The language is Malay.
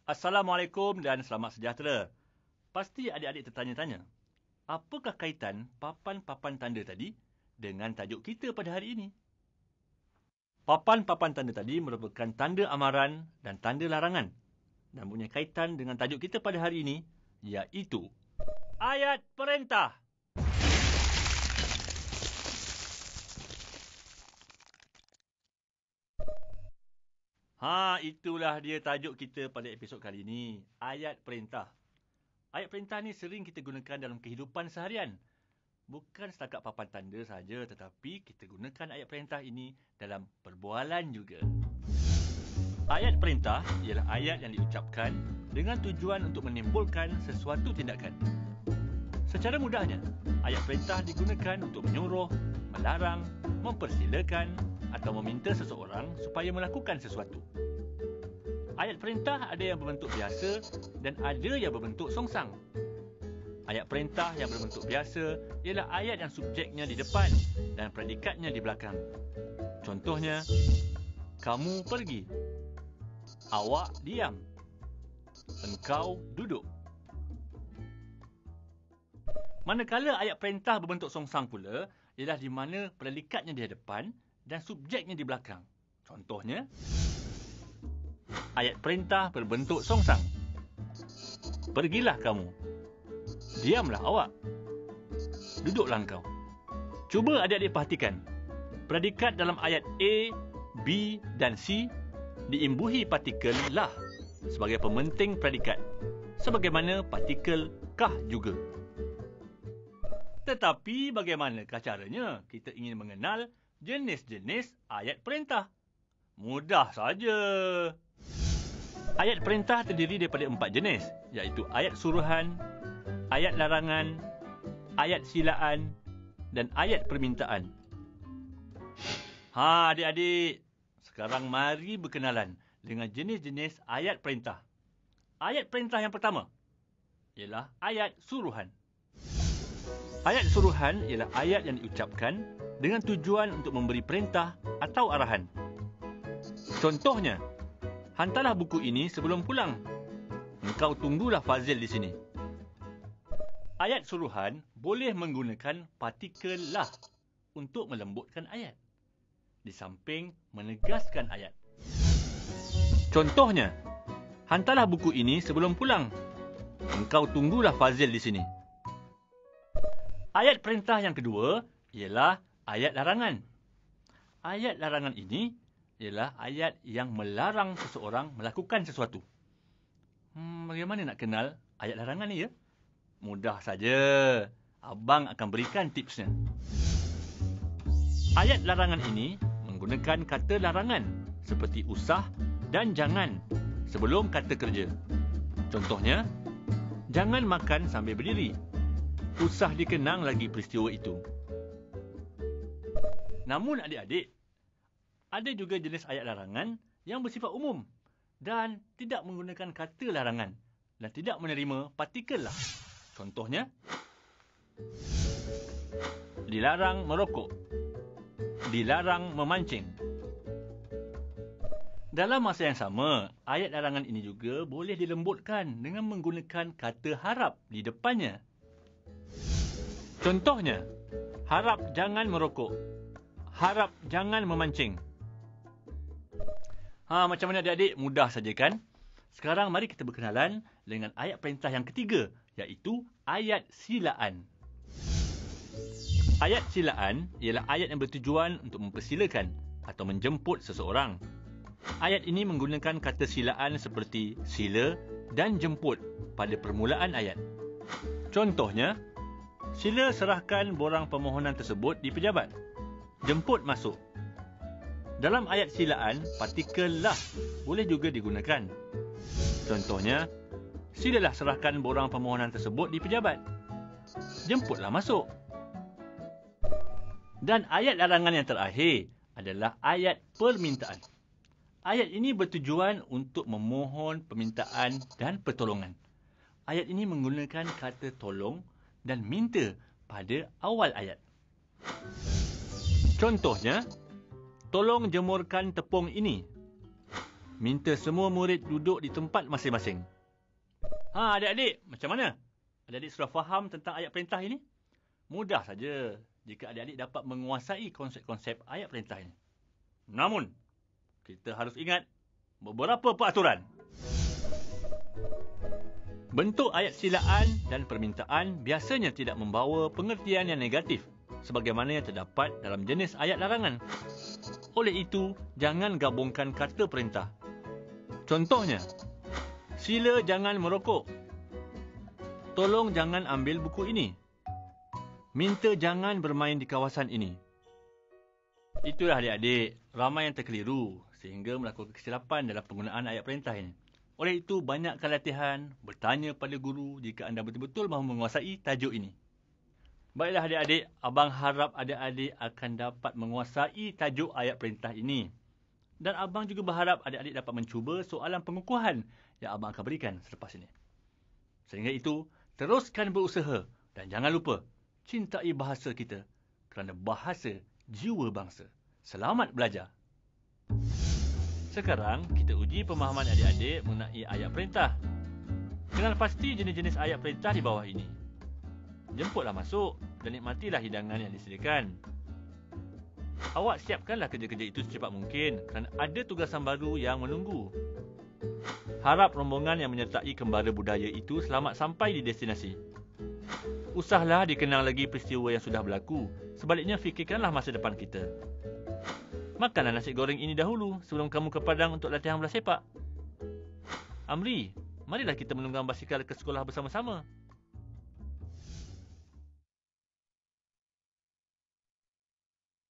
Assalamualaikum dan selamat sejahtera. Pasti adik-adik tertanya-tanya, apakah kaitan papan-papan tanda tadi dengan tajuk kita pada hari ini? Papan-papan tanda tadi merupakan tanda amaran dan tanda larangan dan punya kaitan dengan tajuk kita pada hari ini, iaitu ayat perintah. Itulah dia tajuk kita pada episod kali ini, ayat perintah. Ayat perintah ni sering kita gunakan dalam kehidupan seharian. Bukan setakat papan tanda saja, tetapi kita gunakan ayat perintah ini dalam perbualan juga. Ayat perintah ialah ayat yang diucapkan dengan tujuan untuk menimbulkan sesuatu tindakan. Secara mudahnya, ayat perintah digunakan untuk menyuruh, melarang, mempersilakan atau meminta seseorang supaya melakukan sesuatu. Ayat perintah ada yang berbentuk biasa dan ada yang berbentuk songsang. Ayat perintah yang berbentuk biasa ialah ayat yang subjeknya di depan dan predikatnya di belakang. Contohnya, kamu pergi, awak diam, engkau duduk. Manakala ayat perintah berbentuk songsang pula ialah di mana predikatnya di hadapan dan subjeknya di belakang. Contohnya, ayat perintah berbentuk songsang. Pergilah kamu. Diamlah awak. Duduklah engkau. Cuba adik-adik perhatikan. Predikat dalam ayat A, B dan C diimbuhi partikel lah sebagai pementing predikat, sebagaimana partikel kah juga. Tetapi bagaimanakah caranya kita ingin mengenal jenis-jenis ayat perintah? Mudah saja. Ayat perintah terdiri daripada 4 jenis, iaitu ayat suruhan, ayat larangan, ayat silaan dan ayat permintaan. Adik-adik, sekarang mari berkenalan dengan jenis-jenis ayat perintah. Ayat perintah yang pertama ialah ayat suruhan. Ayat suruhan ialah ayat yang diucapkan dengan tujuan untuk memberi perintah atau arahan. Contohnya, hantarlah buku ini sebelum pulang. Engkau tunggulah Fazil di sini. Ayat suruhan boleh menggunakan partikel lah untuk melembutkan ayat, di samping menegaskan ayat. Contohnya, hantarlah buku ini sebelum pulang. Engkau tunggulah Fazil di sini. Ayat perintah yang kedua ialah ayat larangan. Ayat larangan ini ialah ayat yang melarang seseorang melakukan sesuatu. Bagaimana nak kenal ayat larangan ni ya? Mudah saja. Abang akan berikan tipsnya. Ayat larangan ini menggunakan kata larangan seperti usah dan jangan sebelum kata kerja. Contohnya, jangan makan sambil berdiri. Usah dikenang lagi peristiwa itu. Namun adik-adik, ada juga jenis ayat larangan yang bersifat umum dan tidak menggunakan kata larangan dan tidak menerima partikel lah. Contohnya, dilarang merokok, dilarang memancing. Dalam masa yang sama, ayat larangan ini juga boleh dilembutkan dengan menggunakan kata harap di depannya. Contohnya, harap jangan merokok, harap jangan memancing. Macam mana adik-adik? Mudah saja kan? Sekarang mari kita berkenalan dengan ayat perintah yang ketiga, iaitu ayat silaan. Ayat silaan ialah ayat yang bertujuan untuk mempersilakan atau menjemput seseorang. Ayat ini menggunakan kata silaan seperti sila dan jemput pada permulaan ayat. Contohnya, sila serahkan borang permohonan tersebut di pejabat. Jemput masuk. Dalam ayat silaan, partikel lah boleh juga digunakan. Contohnya, silalah serahkan borang permohonan tersebut di pejabat. Jemputlah masuk. Dan ayat larangan yang terakhir adalah ayat permintaan. Ayat ini bertujuan untuk memohon permintaan dan pertolongan. Ayat ini menggunakan kata tolong dan minta pada awal ayat. Contohnya, tolong jemurkan tepung ini. Minta semua murid duduk di tempat masing-masing. Adik-adik, macam mana? Adik-adik sudah faham tentang ayat perintah ini? Mudah saja jika adik-adik dapat menguasai konsep-konsep ayat perintah ini. Namun, kita harus ingat beberapa peraturan. Bentuk ayat silaan dan permintaan biasanya tidak membawa pengertian yang negatif sebagaimana yang terdapat dalam jenis ayat larangan. Oleh itu, jangan gabungkan kata perintah. Contohnya, sila jangan merokok. Tolong jangan ambil buku ini. Minta jangan bermain di kawasan ini. Itulah adik-adik, ramai yang terkeliru sehingga melakukan kesilapan dalam penggunaan ayat perintah ini. Oleh itu, banyakkan latihan, bertanya pada guru jika anda betul-betul mahu menguasai tajuk ini. Baiklah adik-adik, abang harap adik-adik akan dapat menguasai tajuk ayat perintah ini. Dan abang juga berharap adik-adik dapat mencuba soalan pengukuhan yang abang akan berikan selepas ini. Sehingga itu, teruskan berusaha dan jangan lupa cintai bahasa kita kerana bahasa jiwa bangsa. Selamat belajar. Sekarang, kita uji pemahaman adik-adik mengenai ayat perintah. Kenal pasti jenis-jenis ayat perintah di bawah ini. Jemputlah masuk dan nikmatilah hidangan yang disediakan. Awak siapkanlah kerja-kerja itu secepat mungkin kerana ada tugasan baru yang menunggu. Harap rombongan yang menyertai kembara budaya itu selamat sampai di destinasi. Usahlah dikenang lagi peristiwa yang sudah berlaku. Sebaliknya fikirkanlah masa depan kita. Makanlah nasi goreng ini dahulu sebelum kamu ke padang untuk latihan bola sepak. Amri, marilah kita menunggang basikal ke sekolah bersama-sama.